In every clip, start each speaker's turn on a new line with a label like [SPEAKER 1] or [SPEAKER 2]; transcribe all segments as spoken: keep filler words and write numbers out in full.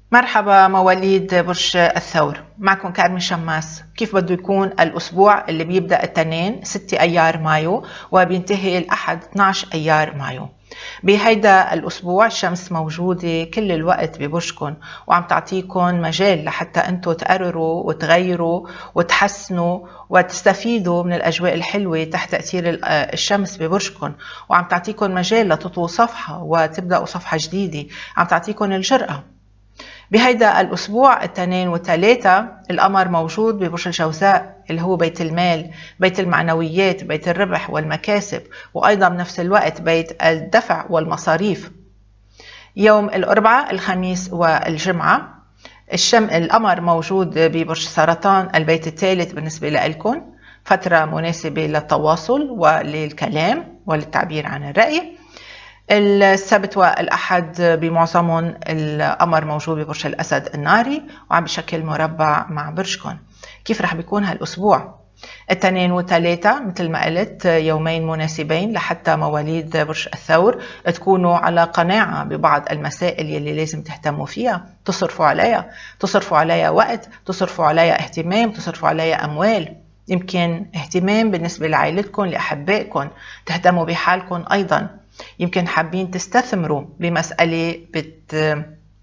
[SPEAKER 1] مرحبا مواليد برج الثور، معكم كارمن شماس. كيف بده يكون الأسبوع اللي بيبدأ الاثنين ستة أيار مايو وبينتهي الأحد اثنعش أيار مايو؟ بهيدا الأسبوع الشمس موجودة كل الوقت ببرجكم وعم تعطيكم مجال لحتى أنتوا تقرروا وتغيروا وتحسنوا وتستفيدوا من الأجواء الحلوة تحت تأثير الشمس ببرجكم، وعم تعطيكم مجال لتطووا صفحة وتبدأوا صفحة جديدة. عم تعطيكم الجرأة. بهيدا الأسبوع الاثنين والثلاثة القمر موجود ببرج الجوزاء اللي هو بيت المال، بيت المعنويات، بيت الربح والمكاسب، وأيضا بنفس الوقت بيت الدفع والمصاريف. يوم الأربعاء، الخميس والجمعة الشم القمر موجود ببرج سرطان البيت الثالث بالنسبة لكم، فترة مناسبة للتواصل وللكلام وللتعبير عن الرأي. السبت والأحد بمعظمهم القمر موجود ببرج الأسد الناري وعم بشكل مربع مع برجكم. كيف رح بيكون هالأسبوع؟ الاثنين والثلاثة مثل ما قلت يومين مناسبين لحتى مواليد برج الثور تكونوا على قناعة ببعض المسائل يلي لازم تهتموا فيها، تصرفوا عليها، تصرفوا عليها وقت، تصرفوا عليها اهتمام، تصرفوا عليها أموال. يمكن اهتمام بالنسبة لعائلتكم، لأحبائكم، تهتموا بحالكم أيضا. يمكن حابين تستثمروا بمسألة بت...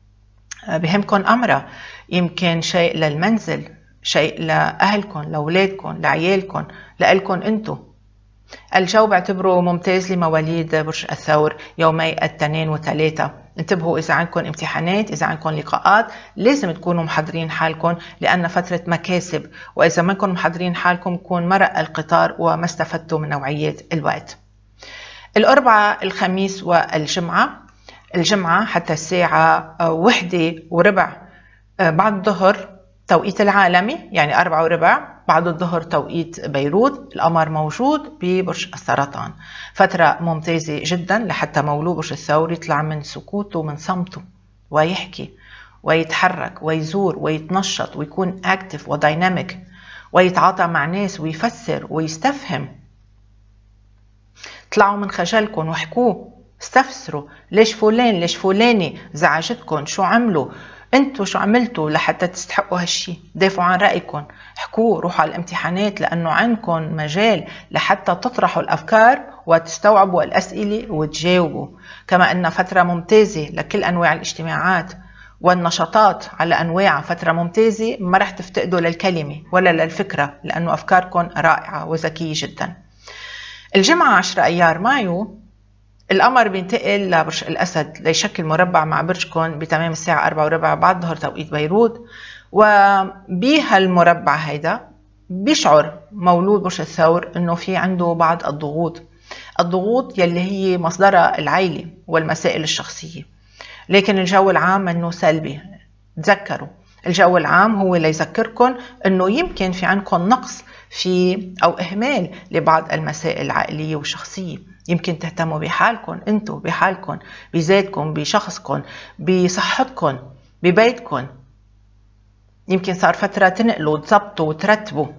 [SPEAKER 1] بهمكم أمرها، يمكن شيء للمنزل، شيء لأهلكم، لأولادكم، لعيالكم، لألكم أنتم. الجو بعتبره ممتاز لمواليد برج الثور يومي الاثنين وثلاثة. انتبهوا إذا عندكم امتحانات، إذا عندكم لقاءات، لازم تكونوا محضرين حالكم لأن فترة مكاسب، وإذا ما كنتم محضرين حالكم يكون مرق القطار وما استفدتوا من نوعية الوقت. الأربعاء، الخميس والجمعة، الجمعة حتى الساعة واحدة وربع بعد الظهر توقيت العالمي، يعني أربعة وربع بعد الظهر توقيت بيروت، القمر موجود ببرج السرطان. فترة ممتازة جدا لحتى مولود برج الثور يطلع من سكوته ومن صمته ويحكي ويتحرك ويزور ويتنشط ويكون اكتف وديناميك ويتعاطى مع ناس ويفسر ويستفهم. طلعوا من خجلكم واحكوه، استفسروا ليش فلان ليش فلاني زعجتكم، شو عملوا انتوا، شو عملتوا لحتى تستحقوا هالشي. دافعوا عن رأيكم، احكوه، روحوا على الامتحانات لأنه عندكم مجال لحتى تطرحوا الأفكار وتستوعبوا الأسئلة وتجاوبوا. كما أن فترة ممتازة لكل أنواع الاجتماعات والنشاطات على أنواع، فترة ممتازة ما رح تفتقدوا للكلمة ولا للفكرة لأنه أفكاركم رائعة وذكية جدا. الجمعة عشرة أيار مايو القمر بينتقل لبرج الأسد ليشكل مربع مع برجكم بتمام الساعة أربعة وربع بعد ظهر توقيت بيروت، وبهالمربع هيدا بيشعر مولود برج الثور انه في عنده بعض الضغوط، الضغوط يلي هي مصدرها العائلة والمسائل الشخصية، لكن الجو العام منه سلبي. تذكروا الجو العام هو اللي يذكركم انه يمكن في عندكم نقص في او اهمال لبعض المسائل العائليه والشخصيه. يمكن تهتموا بحالكم انتم، بحالكم، بذاتكم، بشخصكم، بصحتكم، ببيتكم. يمكن صار فتره تنقلوا تظبطوا وترتبوا.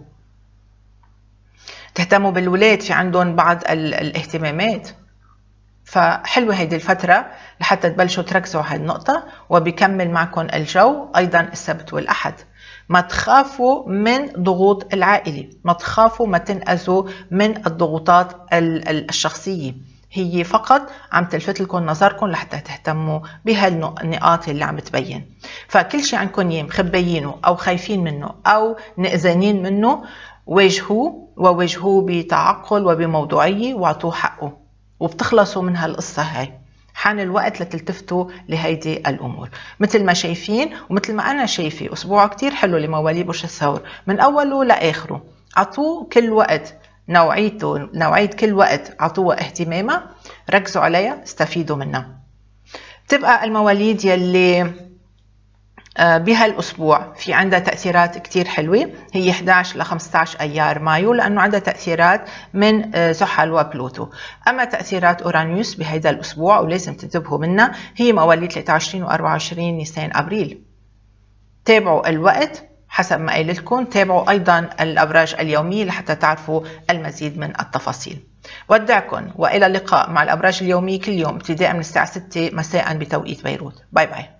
[SPEAKER 1] تهتموا بالولاد، في عندهم بعض الاهتمامات. فحلوة هيدي الفترة لحتى تبلشوا تركزوا على هاي النقطة، وبيكمل معكم الجو أيضا السبت والأحد. ما تخافوا من ضغوط العائلة، ما تخافوا ما تنأذوا من الضغوطات الشخصية، هي فقط عم تلفت لكم نظركم لحتى تهتموا بهالنقاط اللي عم تبين. فكل شيء عندكم يا مخبيينه أو خايفين منه أو نقزانين منه، واجهوه وواجهوه بتعقل وبموضوعية واعطوه حقه، وبتخلصوا من هالقصة هاي. حان الوقت لتلتفتوا لهيدي الأمور. مثل ما شايفين ومثل ما أنا شايفة أسبوع كتير حلو لمواليد برج الثور من أوله لآخره. عطوه كل وقت نوعيته، نوعية كل وقت عطوها اهتمامها، ركزوا عليها، استفيدوا منها. تبقى المواليد يلي بهالأسبوع في عندها تأثيرات كتير حلوة، هي إحدى عشر لخمسة عشر أيار مايو لأنه عندها تأثيرات من زحل وبلوتو. أما تأثيرات أورانيوس بهيدا الأسبوع ولازم تنتبهوا منها هي مواليد ثلاثة وعشرين و أربعة وعشرين نيسان أبريل. تابعوا الوقت حسب ما قايل لكم، تابعوا أيضا الأبراج اليومية لحتى تعرفوا المزيد من التفاصيل. ودعكم وإلى اللقاء مع الأبراج اليومية كل يوم ابتداء من الساعة ستة مساء بتوقيت بيروت. باي باي.